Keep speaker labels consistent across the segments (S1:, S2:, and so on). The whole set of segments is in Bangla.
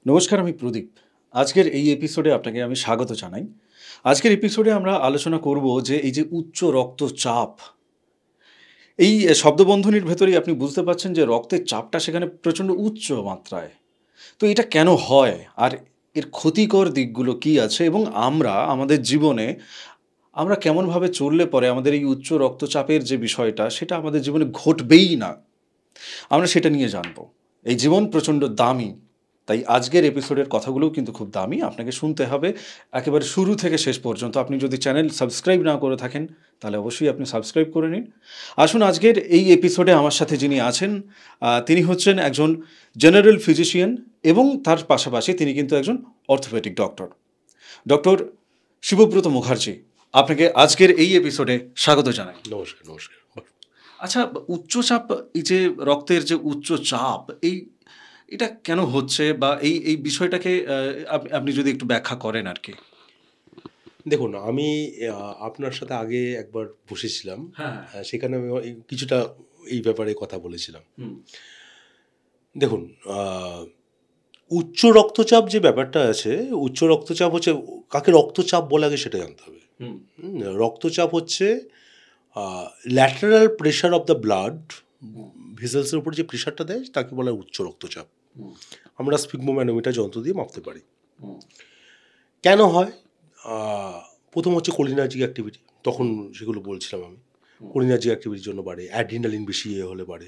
S1: নমস্কার, আমি প্রদীপ। আজকের এই এপিসোডে আপনাকে আমি স্বাগত জানাই। আজকের এপিসোডে আমরা আলোচনা করব যে এই যে উচ্চ রক্তচাপ, এই শব্দবন্ধনীর ভেতরেই আপনি বুঝতে পারছেন যে রক্তের চাপটা সেখানে প্রচণ্ড উচ্চ মাত্রায়। তো এটা কেন হয়? আর এর ক্ষতিকর দিকগুলো কী আছে? এবং আমরা আমাদের জীবনে আমরা কেমনভাবে চললে পরে আমাদের এই উচ্চ রক্তচাপের যে বিষয়টা সেটা আমাদের জীবনে ঘটবেই না। আমরা সেটা নিয়ে জানব। এই জীবন প্রচণ্ড দামি। তাই আজকের এপিসোডের কথাগুলোও কিন্তু খুব দামি। আপনাকে শুনতে হবে একেবারে শুরু থেকে শেষ পর্যন্ত। আপনি যদি চ্যানেল সাবস্ক্রাইব না করে থাকেন তাহলে অবশ্যই আপনি সাবস্ক্রাইব করে নিন। আসুন, আজকের এই এপিসোডে আমার সাথে যিনি আছেন তিনি হচ্ছেন একজন জেনারেল ফিজিশিয়ান এবং তার পাশাপাশি তিনি কিন্তু একজন orthopaedic doctor. Doctor Shibabrata Mukherjee, আপনাকে আজকের এই এপিসোডে স্বাগত জানাই।
S2: নমস্কার। নমস্কার।
S1: আচ্ছা, উচ্চচাপ, এই যে রক্তের যে উচ্চ চাপ, এটা কেন হচ্ছে বা এই বিষয়টাকে আপনি যদি একটু ব্যাখ্যা করেন আর কি।
S2: দেখুন, আমি আপনার সাথে আগে একবার বসেছিলাম।
S1: হ্যাঁ।
S2: সেখানে আমি কিছুটা এই ব্যাপারে কথা বলেছিলাম। দেখুন, উচ্চ রক্তচাপ যে ব্যাপারটা আছে, উচ্চ রক্তচাপ হচ্ছে, কাকে রক্তচাপ বলে আগে সেটা জানতে হবে। রক্তচাপ হচ্ছে lateral pressure of the blood, ভেসেলসের উপর যে প্রেশারটা দেয় তাকে বলা হয় উচ্চ রক্তচাপ। আমরা স্পিগমোম্যানোমিটার যন্ত্র দিয়ে মাপতে পারি। কেন হয়? প্রথম হচ্ছে কোলিনার্জিক অ্যাক্টিভিটি, তখন সেগুলো বলছিলাম আমি। কোলিনার্জিক অ্যাক্টিভিটির জন্য বাড়ে, অ্যাড্রিনালিন বেশি হলে বাড়ে,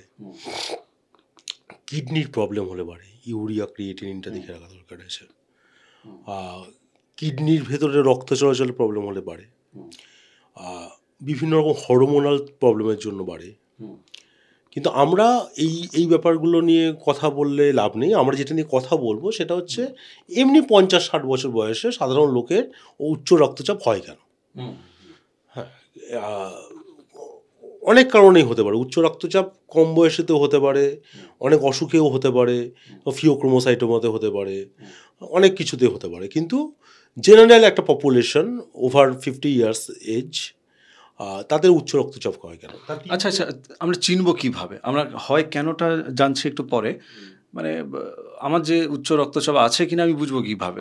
S2: কিডনির প্রবলেম হলে বাড়ে, ইউরিয়া ক্রিয়েটিনিনটা দেখে রাখা দরকার আছে, কিডনির ভেতরে রক্ত চলাচলের প্রবলেম হলে বাড়ে, বিভিন্ন রকম হরমোনাল প্রবলেমের জন্য বাড়ে। কিন্তু আমরা এই ব্যাপারগুলো নিয়ে কথা বললে লাভ নেই। আমরা যেটা নিয়ে কথা বলবো সেটা হচ্ছে এমনি 50-60 বছর বয়সে সাধারণ লোকের উচ্চ রক্তচাপ হয় কেন। হ্যাঁ, অনেক কারণেই হতে পারে। উচ্চ রক্তচাপ কম বয়সেতেও হতে পারে, অনেক অসুখেও হতে পারে, ফিওক্রোমোসাইটোমাতে হতে পারে, অনেক কিছুতে হতে পারে। কিন্তু জেনারেল একটা পপুলেশন ওভার 50 ইয়ার্স এজ, তাদের উচ্চ রক্তচাপ হয় কেন?
S1: আচ্ছা, আমরা চিনব কিভাবে? আমরা হয় কেনটা জানছি একটু পরে, মানে আমার যে উচ্চ রক্তচাপ আছে কিনা আমি বুঝবো কিভাবে?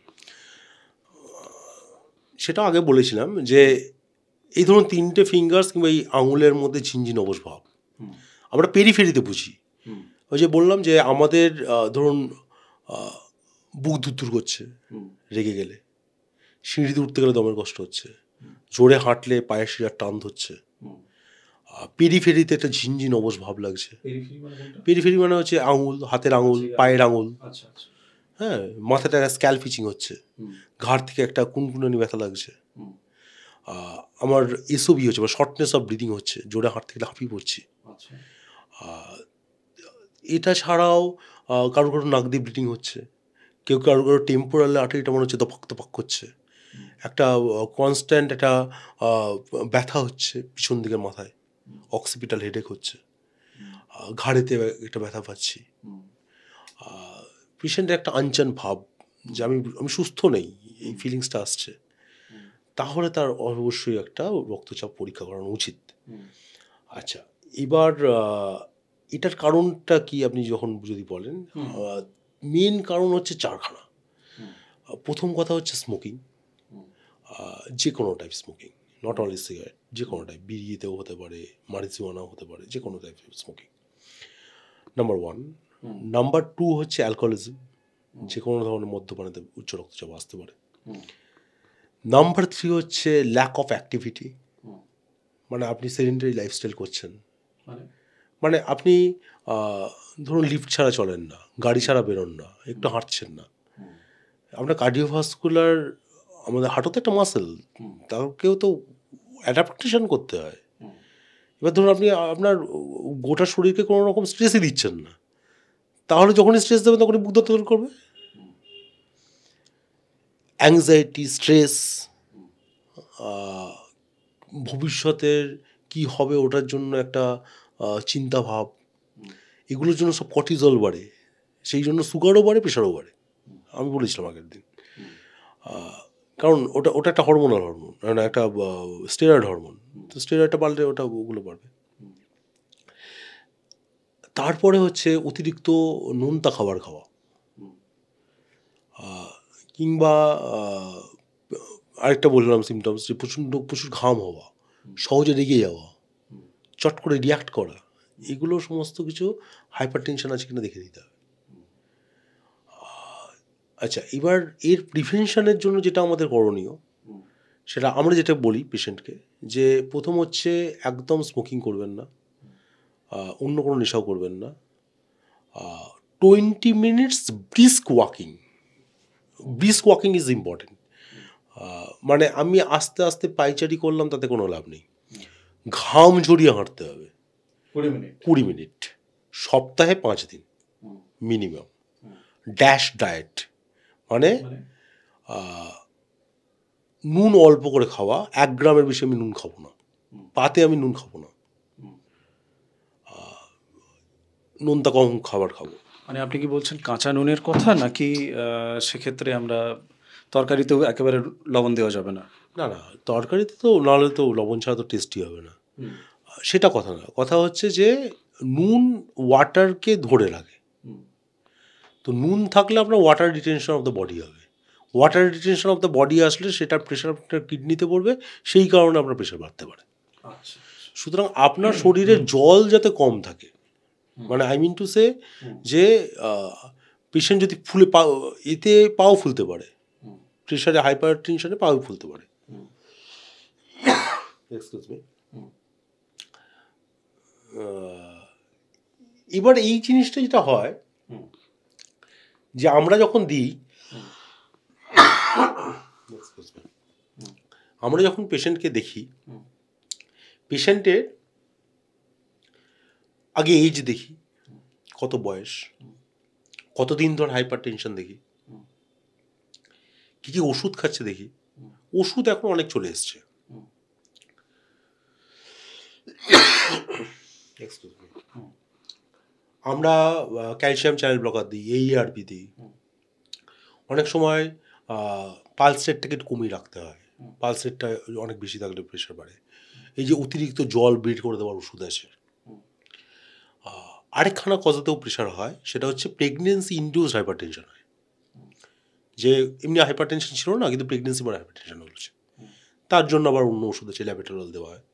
S2: সেটা আগে বলেছিলাম যে এই ধরুন 3টে ফিঙ্গার্স কিংবা এই আঙুলের মধ্যে ঝিনঝিন অবশ ভাব আমরা পেরিফেরিতে বুঝি। ওই যে বললাম যে আমাদের ধরুন বুক ধুরধুর করছে রেগে গেলে, সিঁড়িতে উঠতে গেলে দমের কষ্ট হচ্ছে, জোরে হাঁটলে পায়ের শিরার টান ধরছে, পেরিফেরিতে একটা ঝিনঝিন অবশ ভাব লাগছে। পেরিফেরি মানে হচ্ছে আঙুল, হাতের আঙুল, পায়ের আঙুল। হ্যাঁ, মাথাটা স্ক্যাল্প ইচিং হচ্ছে, ঘাড় থেকে একটা কুনকুনানি ব্যথা লাগছে, আমার এসওবি হচ্ছে বা শর্টনেস অফ ব্রিদিং হচ্ছে, জোরে হাঁটতে গেলে হাঁপিয়ে পড়ছি। এটা ছাড়াও কারো কারো নাক দিয়ে ব্লিডিং হচ্ছে, কেউ কারো কারো টেম্পোরাল আর্টারিটা মনে হচ্ছে দপাক দপাক করছে, একটা কনস্ট্যান্ট একটা ব্যথা হচ্ছে পিছন দিকের মাথায়, অক্সিপিটাল হেডেক হচ্ছে, ঘাড়েতে একটা ব্যথা পাচ্ছি, পেশেন্টের একটা আনচান ভাব যে আমি সুস্থ নেই, এই ফিলিংসটা আসছে, তাহলে তার অবশ্যই একটা রক্তচাপ পরীক্ষা করানো উচিত। আচ্ছা, এবার এটার কারণটা কি আপনি যখন যদি বলেন, মেন কারণ হচ্ছে চারখানা। প্রথম কথা হচ্ছে স্মোকিং, যে কোনো type smoking, not only cigarette, যে কোনো টাইপ, বিড়িতেও হতে পারে, মারিজুয়ানাও হতে পারে, যে কোনো টাইপ স্মোকিং, নাম্বার 1। নাম্বার 2 হচ্ছে অ্যালকোহলিজম, যে কোনো ধরনের মদ্যপানেতে উচ্চ রক্তচাপ আসতে পারে। নাম্বার 3 হচ্ছে ল্যাক অফ অ্যাক্টিভিটি, মানে আপনি সেডেন্টারি লাইফস্টাইল করছেন, মানে আপনি ধরুন লিফট ছাড়া চলেন না, গাড়ি ছাড়া বেরোন না, একটু হাঁটছেন না। আপনার কার্ডিওভাস্কুলার, আমাদের হাঁটু তো একটা মাসেল, তাকেও তো অ্যাডাপ্টেশন করতে হয়। এবার ধরুন আপনি আপনার গোটা শরীরকে কোনো রকম স্ট্রেসই দিচ্ছেন না, তাহলে যখনই স্ট্রেস দেবেন তখনই বুক ধরতে করবে। অ্যাংজাইটি, স্ট্রেস, ভবিষ্যতের কি হবে ওটার জন্য একটা চিন্তাভাব, এগুলোর জন্য সব কর্টিজল বাড়ে, সেই জন্য সুগারও বাড়ে, প্রেশারও বাড়ে। আমি বলেছিলাম আগের দিন, কারণ ওটা একটা হরমোনাল হরমোন, মানে একটা স্টেরয়েড হরমোন, তো স্টেরয়েডটা বাড়লে ওগুলো বাড়বে। তারপরে হচ্ছে অতিরিক্ত নোনতা খাবার খাওয়া, কিংবা আরেকটা বললাম সিমটমস, যে প্রচুর ঘাম হওয়া, সহজে রেগে যাওয়া, চট করে রিয়াক্ট করা, এগুলো সমস্ত কিছু হাইপার টেনশন আছে কিনা দেখে নিতে হবে। আচ্ছা, এবার এর প্রিভেনশনের জন্য যেটা আমাদের করণীয়, সেটা আমরা যেটা বলি পেশেন্টকে, যে প্রথম হচ্ছে একদম স্মোকিং করবেন না, অন্য কোনো নেশাও করবেন না, 20 minutes brisk walking is important. মানে আমি আস্তে আস্তে পাইচারি করলাম তাতে কোনো লাভ নেই, ঘাম ঝরিয়ে হাঁটতে হবে 20 মিনিট, সপ্তাহে 5 দিন মিনিমাম। ড্যাশ ডায়েট মানে নুন অল্প করে খাওয়া, 1 গ্রামের বেশি আমি নুন খাবো না, পাতে আমি নুন খাবো না, নুনটা কম খাবার খাবো।
S1: মানে আপনি কি বলছেন কাঁচা নুনের কথা, নাকি সেক্ষেত্রে আমরা তরকারিতেও একেবারে লবণ দেওয়া যাবে না?
S2: না না, তরকারিতে তো নাহলে তো লবণ ছাড়া তো টেস্টি হবে না, সেটা কথা না। কথা হচ্ছে যে নুন ওয়াটারকে ধরে রাখে, তো নুন থাকলে আপনার water retention of the body হবে, water retention of the body আসলে সেটার প্রেশার আপনার কিডনিতে পড়বে, সেই কারণে আপনার প্রেশার বাড়তে পারে। সুতরাং আপনার শরীরে জল যাতে কম থাকে, মানে আই মিন টু সে যে পেশেন্ট যদি এতে পাও ফুলতে পারে, প্রেশারে হাইপার টেনশনে পাও ফুলতে পারে। Excuse me. এবার এই জিনিসটা যেটা হয়, যে আমরা যখন দিই, আমরা যখন পেশেন্টকে দেখি, পেশেন্টের আগে এজ দেখি, কত বয়স, কতদিন ধরে হাইপার টেনশন দেখি, কী কী ওষুধ খাচ্ছে দেখি। ওষুধ এখন অনেক চলে এসছে, আমরা ক্যালসিয়াম চ্যানেল ব্লকার দিই, ARB দিই, অনেক সময় পালস রেটটাকে একটু কমিয়ে রাখতে হয়, পালস রেটটা অনেক বেশি থাকলে প্রেশার বাড়ে। এই যে অতিরিক্ত জল বের করে দেওয়ার ওষুধ আছে। আরেকখানা কজাতেও প্রেশার হয়, সেটা হচ্ছে প্রেগনেন্সি ইনডিউসড হাইপার টেনশন হয়, যে এমনি হাইপার টেনশন ছিল না কিন্তু প্রেগনেন্সি মানে হাইপার টেনশন হচ্ছে, তার জন্য আবার অন্য ওষুধ আছে, ল্যাবেটারল দেওয়া হয়।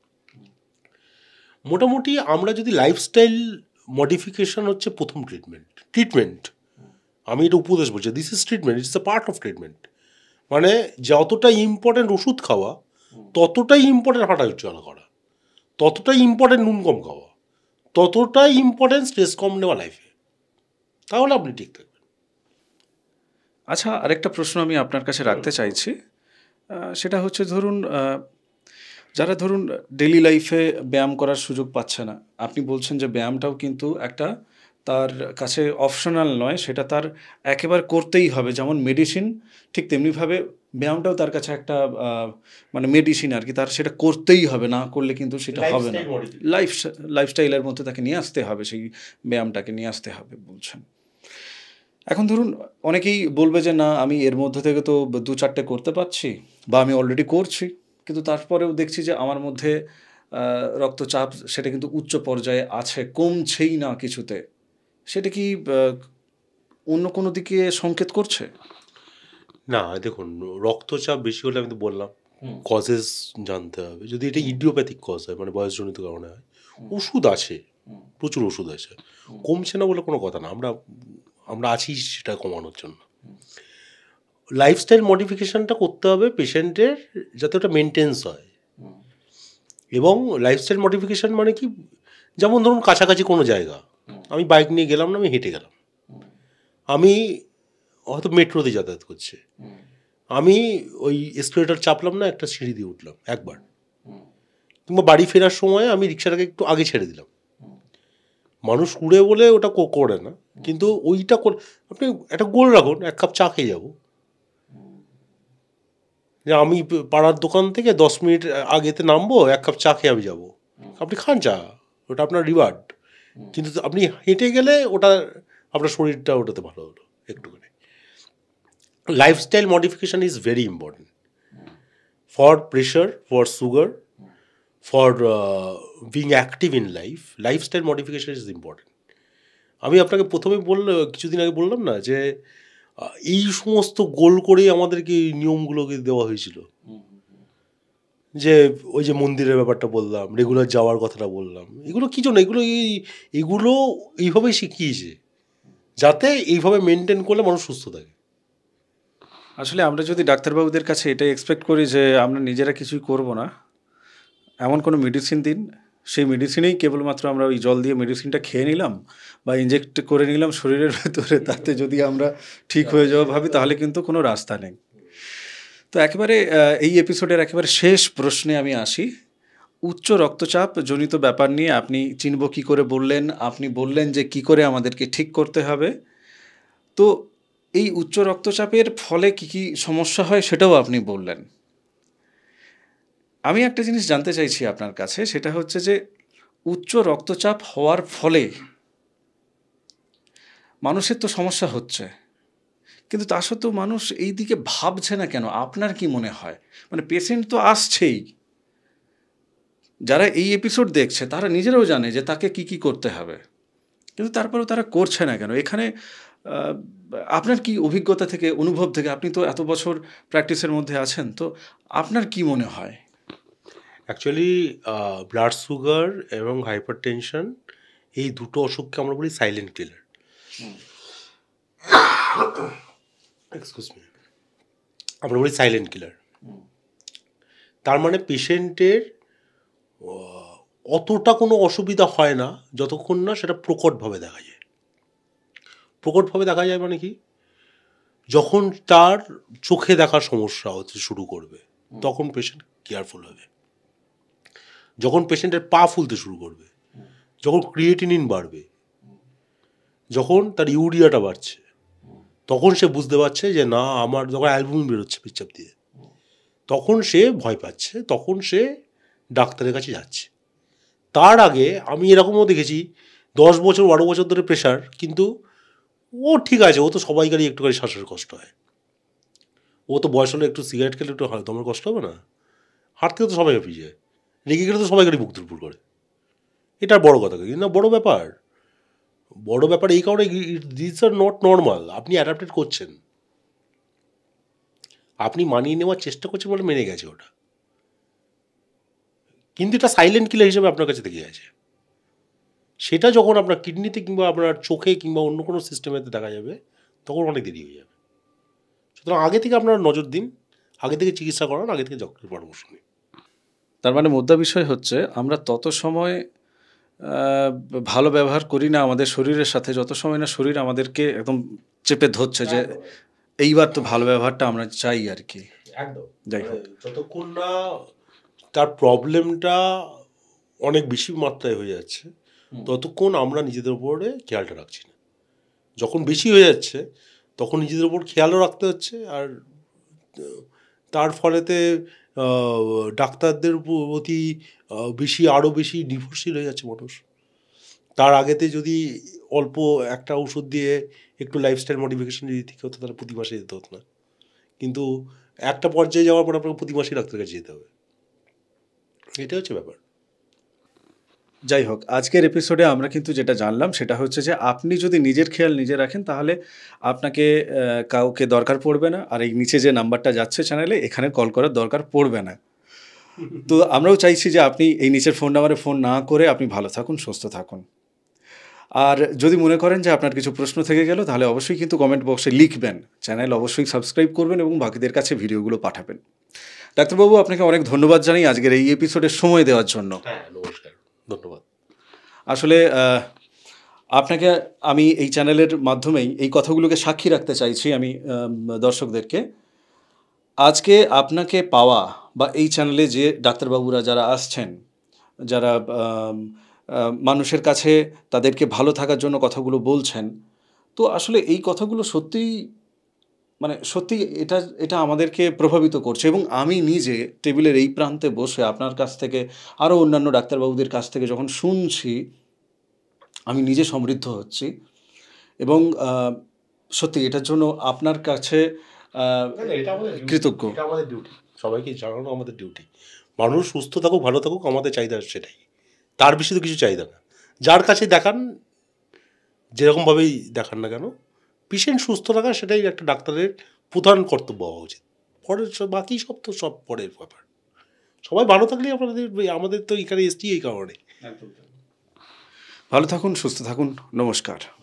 S2: মোটামুটি আমরা যদি লাইফস্টাইল মডিফিকেশন হচ্ছে প্রথম ট্রিটমেন্ট, আমি এটা উপদেশ বলছি, this is treatment, it's a part of treatment. মানে যতটা ইম্পর্টেন্ট ওষুধ খাওয়া, ততটাই ইম্পর্টেন্ট হাঁটা চলা করা, ততটাই ইম্পর্টেন্ট নুন কম খাওয়া, ততটাই ইম্পর্টেন্ট স্ট্রেস কম নেওয়া লাইফে, তাহলে আপনি ঠিক থাকবেন।
S1: আচ্ছা, আরেকটা প্রশ্ন আমি আপনার কাছে রাখতে চাইছি, সেটা হচ্ছে যারা ডেইলি লাইফে ব্যায়াম করার সুযোগ পাচ্ছে না, আপনি বলছেন যে ব্যায়ামটাও কিন্তু একটা তার কাছে অপশনাল নয়, সেটা তার একেবারে করতেই হবে, যেমন মেডিসিন ঠিক তেমনিভাবে ব্যায়ামটাও তার কাছে একটা মানে মেডিসিন আর কি, তার সেটা করতেই হবে, না করলে কিন্তু সেটা হবে না, লাইফস্টাইলের মধ্যে তাকে নিয়ে আসতে হবে, সেই ব্যায়ামটাকে নিয়ে আসতে হবে বলছেন। এখন অনেকেই বলবে যে না, আমি এর মধ্যে থেকে তো 2-4টে করতে পারছি, বা আমি অলরেডি করছি, কিন্তু তারপরেও দেখছি যে আমার মধ্যে রক্তচাপ সেটা কিন্তু উচ্চ পর্যায়ে আছে, কমছেই না কিছুতে। সেটা কি অন্য কোনো দিকে সংকেত করছে?
S2: না, দেখুন, রক্তচাপ বেশি হলে আমি তো বললাম কজেস জানতে হবে। যদি এটা ইডিওপ্যাথিক কজ হয়, মানে বয়সজনিত কারণে হয়, ওষুধ আছে, প্রচুর ওষুধ আছে, কমছে না বলে কোনো কথা না, আমরা আছি সেটা কমানোর জন্য। লাইফস্টাইল মডিফিকেশানটা করতে হবে পেশেন্টের, যাতে ওটা মেনটেন্স হয়। এবং লাইফস্টাইল মডিফিকেশান মানে কি, যেমন ধরুন কাছাকাছি কোনো জায়গা, আমি বাইক নিয়ে গেলাম না, আমি হেঁটে গেলাম, আমি হয়তো মেট্রোতে যাতায়াত করছে, আমি ওই এসকেলেটর চাপলাম না, একটা সিঁড়ি দিয়ে উঠলাম একবার, কিংবা বাড়ি ফেরার সময় আমি রিক্সাটাকে একটু আগে ছেড়ে দিলাম। মানুষ কুড়ে বলে ওটা করে না, কিন্তু ওইটা আপনি একটা গোল রাখুন, 1 কাপ চা খেয়ে যাবো, যে আমি পাড়ার দোকান থেকে 10 মিনিট আগেতে নামবো, 1 কাপ চা খেয়ে আমি যাবো, আপনি খান চা, ওটা আপনার রিওয়ার্ড। কিন্তু আপনি হেঁটে গেলে ওটা আপনার শরীরটা ওটাতে ভালো হলো একটুখানি। Lifestyle modification is very important for pressure, for sugar, for being active in life. Lifestyle modification is important. আমি আপনাকে প্রথমে কিছুদিন আগে বললাম না যে এই সমস্ত গোল করেই আমাদেরকে এই নিয়মগুলোকে দেওয়া হয়েছিল। যে ওই যে মন্দিরের ব্যাপারটা বললাম, রেগুলার যাওয়ার কথাটা বললাম, এগুলো কি জন্য, এগুলো এইভাবেই শিখিয়েছে যাতে এইভাবে মেনটেন করলে মানুষ সুস্থ থাকে।
S1: আসলে আমরা যদি ডাক্তারবাবুদের কাছে এটাই এক্সপেক্ট করি যে আমরা নিজেরা কিছুই করব না, এমন কোনো মেডিসিন দিন, সেই মেডিসিনেই কেবলমাত্র আমরা ওই জল দিয়ে মেডিসিনটা খেয়ে নিলাম বা ইনজেক্ট করে নিলাম শরীরের ভেতরে, তাতে যদি আমরা ঠিক হয়ে যাওয়া ভাবি, তাহলে কিন্তু কোনো রাস্তা নেই। তো একেবারে এই এপিসোডের একেবারে শেষ প্রশ্নে আমি আসি। উচ্চ রক্তচাপ জনিত ব্যাপার নিয়ে আপনি চিনব কী করে বললেন, আপনি বললেন যে কী করে আমাদেরকে ঠিক করতে হবে। তো এই উচ্চ রক্তচাপের ফলে কী কী সমস্যা হয় সেটাও আপনি বললেন। আমি একটা জিনিস জানতে চাইছি আপনার কাছে, সেটা হচ্ছে যে উচ্চ রক্তচাপ হওয়ার ফলে মানুষের তো সমস্যা হচ্ছে, কিন্তু তা সত্ত্বেও মানুষ এই দিকে ভাবছে না কেন? আপনার কি মনে হয়? মানে পেশেন্ট তো আসছেই, যারা এই এপিসোড দেখছে তারা নিজেরাও জানে যে তাকে কি কি করতে হবে, কিন্তু তারপরেও তারা করছে না কেন? এখানে আপনার কি অভিজ্ঞতা থেকে, অনুভব থেকে, আপনি তো এত বছর প্র্যাকটিসের মধ্যে আছেন, তো আপনার কি মনে হয়?
S2: অ্যাকচুয়ালি ব্লাড সুগার এবং হাইপারটেনশন এই দুটো অসুখকে আমরা বলি সাইলেন্ট কিলার। এক্সকিউজ মি, আমরা বলি সাইলেন্ট কিলার। তার মানে পেশেন্টের অতটা কোনো অসুবিধা হয় না যতক্ষণ না সেটা প্রকটভাবে দেখা যায়। প্রকটভাবে দেখা যায় মানে কি, যখন তার চোখে দেখার সমস্যা হতে শুরু করবে তখন পেশেন্ট কেয়ারফুল হবে। যখন পেশেন্টের পা ফুলতে শুরু করবে, যখন ক্রিয়েটিনিন বাড়বে, যখন তার ইউরিয়াটা বাড়ছে, তখন সে বুঝতে পারছে যে না, আমার যখন অ্যালবুমিন বেরোচ্ছে পেচ্ছাপ দিয়ে, তখন সে ভয় পাচ্ছে, তখন সে ডাক্তারের কাছে যাচ্ছে। তার আগে আমি এরকমও দেখেছি 10 বছর 12 বছর ধরে প্রেশার, কিন্তু ও ঠিক আছে, ও তো সবাইকারই একটুখানি শ্বাসের কষ্ট হয়, ও তো বয়স হলে একটু সিগারেট খেলে একটু হয়, তোমার কষ্ট হবে না, হাত থেকে তো সবাই হাঁপিয়ে যায়, রেগে গেলে তো সবাইকারই বুক দুরপুর করে। এটা বড় কথা কিন্তু না, বড় ব্যাপার। বড় ব্যাপার এই কারণে, দিস আর নট নর্মাল। আপনি অ্যাডাপ্টেড করছেন, আপনি মানিয়ে নেওয়ার চেষ্টা করছেন বলে মেনে গেছে ওটা, কিন্তু এটা সাইলেন্ট কিলার হিসেবে আপনার কাছে থেকে গেছে। সেটা যখন আপনার কিডনিতে কিংবা আপনার চোখে কিংবা অন্য কোনো সিস্টেমেতে দেখা যাবে, তখন অনেক দেরি হয়ে যাবে। সুতরাং আগে থেকে আপনারা নজর দিন, আগে থেকে চিকিৎসা করান, আগে থেকে ডক্টরের পরামর্শ নিন।
S1: তার মানে মুদ্রা বিষয় হচ্ছে আমরা তত সময় ভালো ব্যবহার করি না আমাদের শরীরের সাথে, যত সময় না শরীর আমাদেরকে একদম চেপে ধরছে যে এইবার তো ভালো ব্যবহারটা আমরা চাই আর কি।
S2: একদম,
S1: যাই হোক,
S2: যতক্ষণ না তার প্রবলেমটা অনেক বেশি মাত্রায় হয়ে যাচ্ছে ততক্ষণ আমরা নিজেদের উপরে খেয়ালটা রাখছি না। যখন বেশি হয়ে যাচ্ছে তখন নিজেদের উপর খেয়ালও রাখতে হচ্ছে, আর তার ফলেতে ডাক্তারদের প্রতি আরও বেশি নির্ভরশীল হয়ে যাচ্ছে মানুষ। তার আগেতে যদি অল্প একটা ওষুধ দিয়ে একটু লাইফস্টাইল মডিফিকেশন যদি ঠিক হতো, তাহলে প্রতি মাসে যেতে হতো না, কিন্তু একটা পর্যায়ে যাওয়ার পর আপনাকে প্রতি মাসেই ডাক্তারের কাছে যেতে হবে। এটা হচ্ছে ব্যাপার।
S1: যাই হোক, আজকের এপিসোডে আমরা কিন্তু যেটা জানলাম সেটা হচ্ছে যে আপনি যদি নিজের খেয়াল নিজে রাখেন, তাহলে আপনাকে কাউকে দরকার পড়বে না, আর এই নিচে যে নাম্বারটা যাচ্ছে চ্যানেলে, এখানে কল করার দরকার পড়বে না। তো আমরাও চাইছি যে আপনি এই নিচের ফোন নাম্বারে ফোন না করে আপনি ভালো থাকুন, সুস্থ থাকুন। আর যদি মনে করেন যে আপনার কিছু প্রশ্ন থেকে গেল, তাহলে অবশ্যই কিন্তু কমেন্ট বক্সে লিখবেন, চ্যানেল অবশ্যই সাবস্ক্রাইব করবেন এবং বাকিদের কাছে ভিডিওগুলো পাঠাবেন। ডাক্তারবাবু, আপনাকে অনেক ধন্যবাদ জানাই আজকের এই এপিসোডে সময় দেওয়ার জন্য।
S2: হ্যাঁ, নমস্কার, ধন্যবাদ।
S1: আসলে আপনাকে আমি এই চ্যানেলের মাধ্যমেই এই কথাগুলোকে সাক্ষী রাখতে চাইছি আমি দর্শকদেরকে। আজকে আপনাকে পাওয়া বা এই চ্যানেলে যে ডাক্তারবাবুরা যারা আসছেন, যারা মানুষের কাছে তাদেরকে ভালো থাকার জন্য কথাগুলো বলছেন, তো আসলে এই কথাগুলো সত্যিই, মানে সত্যি এটা আমাদেরকে প্রভাবিত করছে। এবং আমি নিজে টেবিলের এই প্রান্তে বসে আপনার কাছ থেকে, আরও অন্যান্য ডাক্তারবাবুদের কাছ থেকে যখন শুনছি, আমি নিজে সমৃদ্ধ হচ্ছি। এবং সত্যি এটার জন্য আপনার কাছে কৃতজ্ঞ।
S2: এটা আমাদের ডিউটি, সবাইকে জানানো আমাদের ডিউটি। মানুষ সুস্থ থাকুক, ভালো থাকুক, আমাদের চাহিদা সেটাই, তার বেশি তো কিছু চাহিদা না। যার কাছে দেখান, যেরকমভাবেই দেখান না কেন, পেশেন্ট সুস্থ থাকা সেটাই একটা ডাক্তারের প্রধান কর্তব্য হওয়া উচিত। পরের বাকি সব তো সব পরের ব্যাপার। সবাই ভালো থাকলেই আমাদের তো এখানে এসছি এই কারণে।
S1: ভালো থাকুন, সুস্থ থাকুন, নমস্কার।